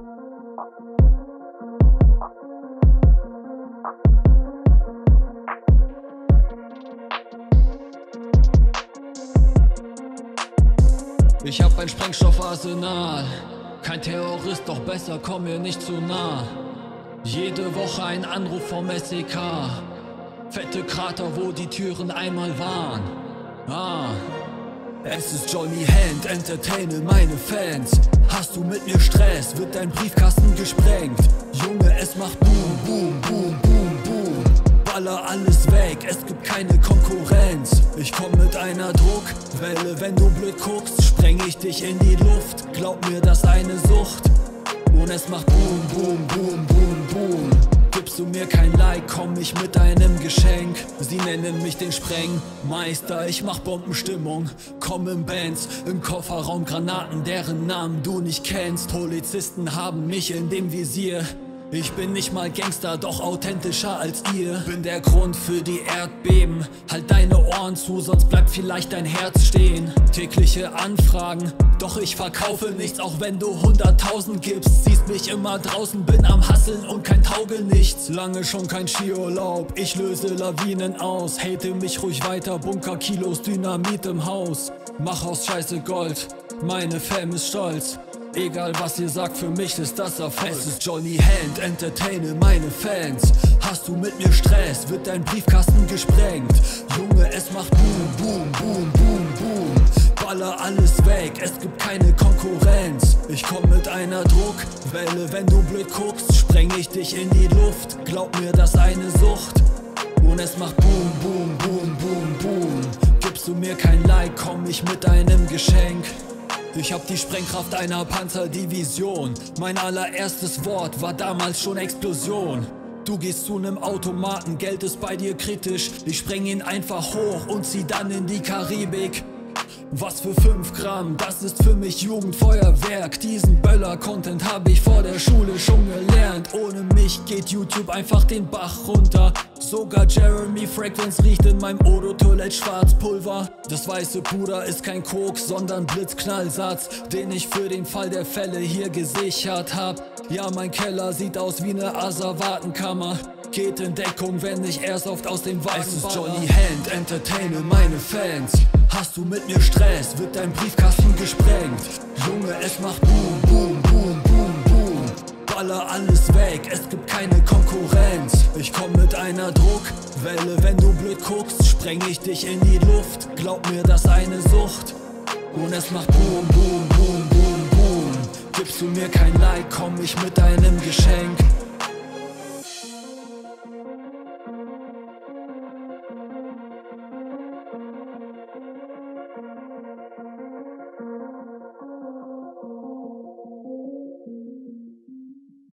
Ich hab ein Sprengstoffarsenal, kein Terrorist, doch besser komm mir nicht zu nah. Jede Woche ein Anruf vom SEK, fette Krater, wo die Türen einmal waren. Es ist Johnny Hand, entertaine meine Fans. Hast du mit mir Stress, wird dein Briefkasten gesprengt. Junge, es macht Boom, Boom, Boom, Boom, Boom. Baller alles weg, es gibt keine Konkurrenz. Ich komm mit einer Druckwelle, wenn du blöd guckst, spreng ich dich in die Luft. Glaub mir, das ist eine Sucht. Und es macht Boom, Boom, Boom, Boom, Boom. Gibst du mir kein Like, komm ich mit einem Geschenk. Sie nennen mich den Sprengmeister, ich mach Bombenstimmung. Komm in Bands, im Kofferraum Granaten, deren Namen du nicht kennst. Polizisten haben mich in dem Visier. Ich bin nicht mal Gangster, doch authentischer als ihr. Bin der Grund für die Erdbeben. Halt deine Ohren zu, sonst bleibt vielleicht dein Herz stehen. Tägliche Anfragen, doch ich verkaufe nichts, auch wenn du 100.000 gibst. Siehst mich immer draußen, bin am Hasseln und kein Taugenichts. Lange schon kein Skiurlaub, ich löse Lawinen aus. Hate mich ruhig weiter, Bunker, Kilos Dynamit im Haus. Mach aus Scheiße Gold, meine Fam ist stolz. Egal was ihr sagt, für mich ist das Erfolg. Es ist Johnny Hand, entertaine meine Fans. Hast du mit mir Stress, wird dein Briefkasten gesprengt. Junge, es macht Boom, Boom, Boom, Boom, Boom. Baller alles weg, es gibt keine Konkurrenz. Ich komm mit einer Druckwelle, wenn du blöd guckst, spreng ich dich in die Luft. Glaub mir, das ist eine Sucht. Und es macht Boom, Boom, Boom, Boom, Boom. Gibst du mir kein Like, komm ich mit einem Geschenk. Ich hab die Sprengkraft einer Panzerdivision. Mein allererstes Wort war damals schon Explosion. Du gehst zu nem Automaten, Geld ist bei dir kritisch. Ich spreng ihn einfach hoch und zieh dann in die Karibik. Was für 5 Gramm, das ist für mich Jugendfeuerwerk. Diesen Böller-Content hab ich vor der Schule schon gelernt. Ohne mich geht YouTube einfach den Bach runter. Sogar Jeremy Fragrance riecht in meinem Odo-Toilette Schwarzpulver. Das weiße Puder ist kein Koks, sondern Blitzknallsatz, den ich für den Fall der Fälle hier gesichert hab. Ja, mein Keller sieht aus wie ne Asservatenkammer. Geht in Deckung, wenn ich erst oft aus dem Wagen baller. Es ist Johnny Hand, entertaine meine Fans. Hast du mit mir Stress, wird dein Briefkasten gesprengt. Junge, es macht Boom, Boom, Boom, Boom, Boom. Baller alles weg, es gibt keine Konkurrenz. Ich komm mit einer Druckwelle, wenn du blöd guckst, spreng ich dich in die Luft. Glaub mir, das ist eine Sucht. Und es macht Boom, Boom, Boom, Boom, Boom. Gibst du mir kein Like, komm ich mit einem Geschenk.